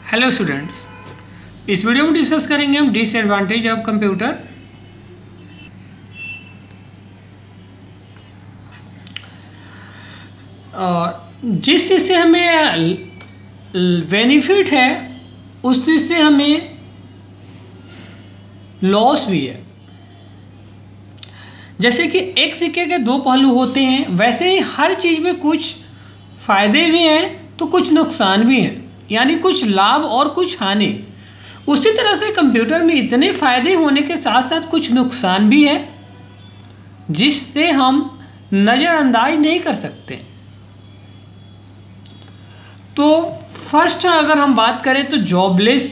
Hello students, इस video में discuss करेंगे हम डिसएडवांटेज ऑफ कंप्यूटर। जिस चीज़ से हमें बेनिफिट है उस चीज़ से हमें लॉस भी है। जैसे कि एक सिक्के के दो पहलू होते हैं, वैसे ही हर चीज़ में कुछ फ़ायदे भी हैं तो कुछ नुकसान भी हैं, यानी कुछ लाभ और कुछ हानि। उसी तरह से कंप्यूटर में इतने फ़ायदे होने के साथ साथ कुछ नुकसान भी है जिससे हम नज़रअंदाज नहीं कर सकते। तो फर्स्ट अगर हम बात करें तो जॉबलेस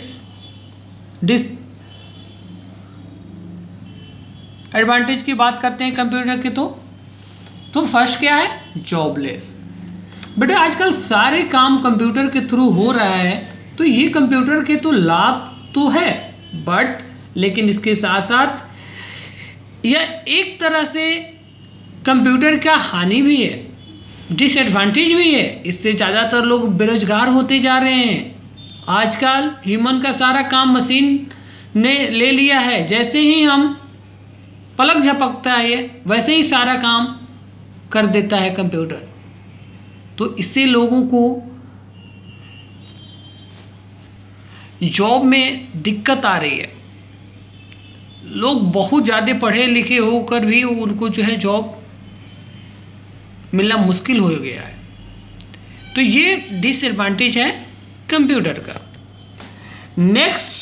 एडवांटेज की बात करते हैं कंप्यूटर के। तो फर्स्ट क्या है? जॉबलेस। बेटा आजकल सारे काम कंप्यूटर के थ्रू हो रहा है, तो ये कंप्यूटर के तो लाभ तो है, बट लेकिन इसके साथ साथ यह एक तरह से कंप्यूटर का हानि भी है, डिसएडवांटेज भी है। इससे ज़्यादातर लोग बेरोजगार होते जा रहे हैं। आजकल ह्यूमन का सारा काम मशीन ने ले लिया है। जैसे ही हम पलक झपकता है वैसे ही सारा काम कर देता है कंप्यूटर। तो इससे लोगों को जॉब में दिक्कत आ रही है। लोग बहुत ज़्यादा पढ़े लिखे होकर भी उनको जो है जॉब मिलना मुश्किल हो गया है। तो ये डिसएडवांटेज है कंप्यूटर का। Next,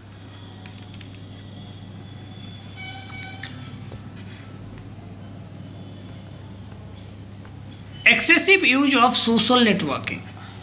excessive use of social networking.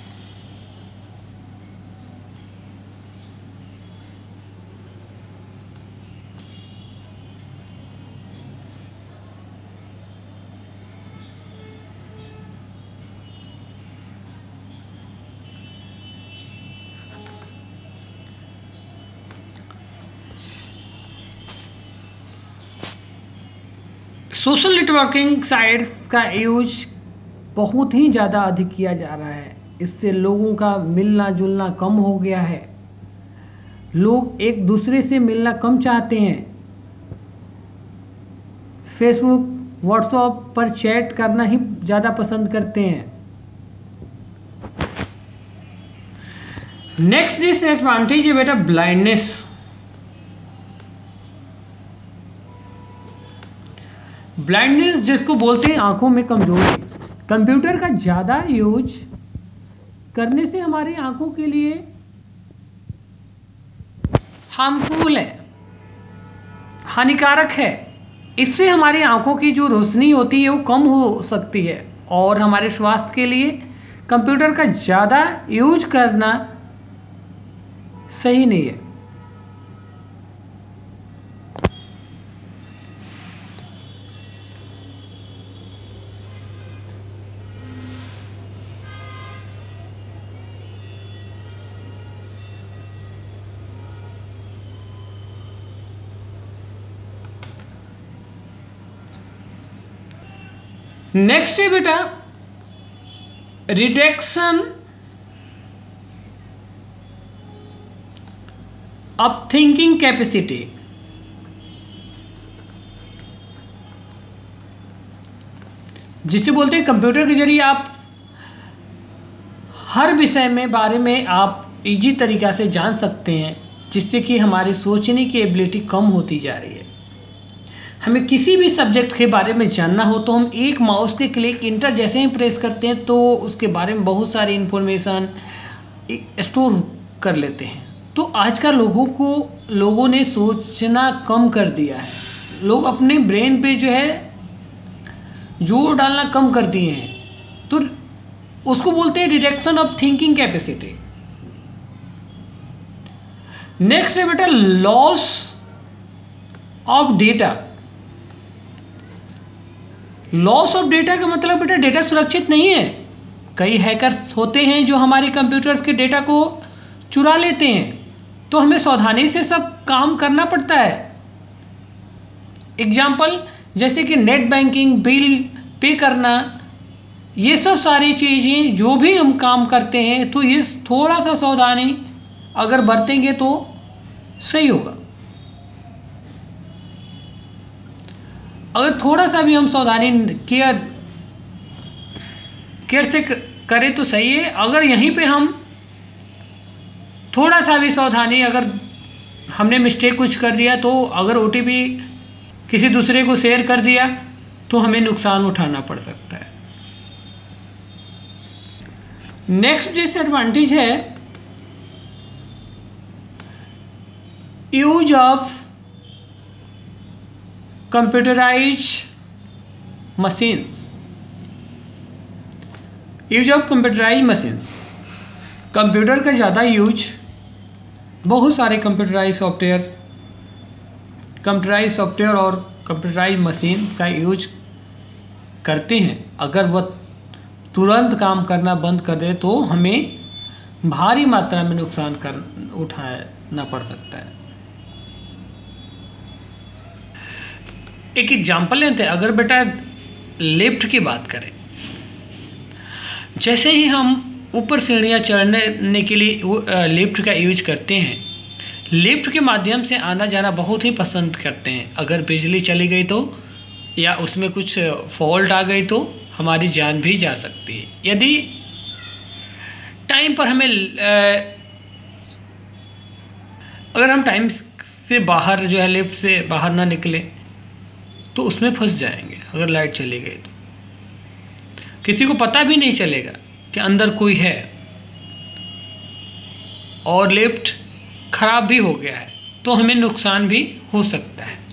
Social networking sites का यूज बहुत ही ज़्यादा अधिक किया जा रहा है। इससे लोगों का मिलना जुलना कम हो गया है। लोग एक दूसरे से मिलना कम चाहते हैं। फेसबुक, व्हाट्सएप पर चैट करना ही ज़्यादा पसंद करते हैं। नेक्स्ट डिसएडवांटेज है बेटा ब्लाइंडनेस। ब्लाइंडनेस जिसको बोलते हैं आंखों में कमजोरी। कंप्यूटर का ज़्यादा यूज करने से हमारी आंखों के लिए हार्मफुल है, हानिकारक है। इससे हमारी आंखों की जो रोशनी होती है वो कम हो सकती है और हमारे स्वास्थ्य के लिए कंप्यूटर का ज़्यादा यूज करना सही नहीं है। नेक्स्ट है बेटा रिडक्शन ऑफ थिंकिंग कैपेसिटी। जिसे बोलते हैं कंप्यूटर के जरिए आप हर विषय में बारे में आप इजी तरीक़ा से जान सकते हैं, जिससे कि हमारी सोचने की एबिलिटी कम होती जा रही है। हमें किसी भी सब्जेक्ट के बारे में जानना हो तो हम एक माउस के क्लिक इंटर जैसे ही प्रेस करते हैं तो उसके बारे में बहुत सारी इन्फॉर्मेशन स्टोर कर लेते हैं। तो आजकल लोगों ने सोचना कम कर दिया है। लोग अपने ब्रेन पे जो है जोर डालना कम कर दिए हैं। तो उसको बोलते हैं reduction of thinking capacity. Next है बेटा loss of data. Loss of data का मतलब बेटा डेटा सुरक्षित नहीं है। कई हैकर्स होते हैं जो हमारे कंप्यूटर्स के डेटा को चुरा लेते हैं, तो हमें सावधानी से सब काम करना पड़ता है। एग्जाम्पल जैसे कि नेट बैंकिंग, बिल पे करना, ये सब सारी चीज़ें जो भी हम काम करते हैं तो ये थोड़ा सा सावधानी अगर बरतेंगे तो सही होगा। अगर थोड़ा सा भी हम सावधानी केयर से करें तो सही है। अगर यहीं पे हम थोड़ा सा भी सावधानी, अगर हमने मिस्टेक कुछ कर दिया, तो अगर OTP किसी दूसरे को शेयर कर दिया तो हमें नुकसान उठाना पड़ सकता है। नेक्स्ट डिसएडवांटेज है use of computerize machines. Use of computerize machines, computer का ज़्यादा यूज, बहुत सारे कंप्यूटराइज सॉफ्टवेयर और कंप्यूटराइज मशीन का यूज करते हैं। अगर वह तुरंत काम करना बंद कर दे तो हमें भारी मात्रा में नुकसान उठाना पड़ सकता है। एक एग्जाम्पल लेते हैं। अगर बेटा लिफ्ट की बात करें, जैसे ही हम ऊपर सीढ़ियाँ चढ़ने के लिए लिफ्ट का यूज करते हैं, लिफ्ट के माध्यम से आना जाना बहुत ही पसंद करते हैं। अगर बिजली चली गई तो, या उसमें कुछ फॉल्ट आ गई तो हमारी जान भी जा सकती है। यदि टाइम पर हमें अगर हम टाइम से बाहर जो है लिफ्ट से बाहर ना निकले तो उसमें फंस जाएंगे। अगर लाइट चली गई तो किसी को पता भी नहीं चलेगा कि अंदर कोई है, और लिफ्ट खराब भी हो गया है तो हमें नुकसान भी हो सकता है।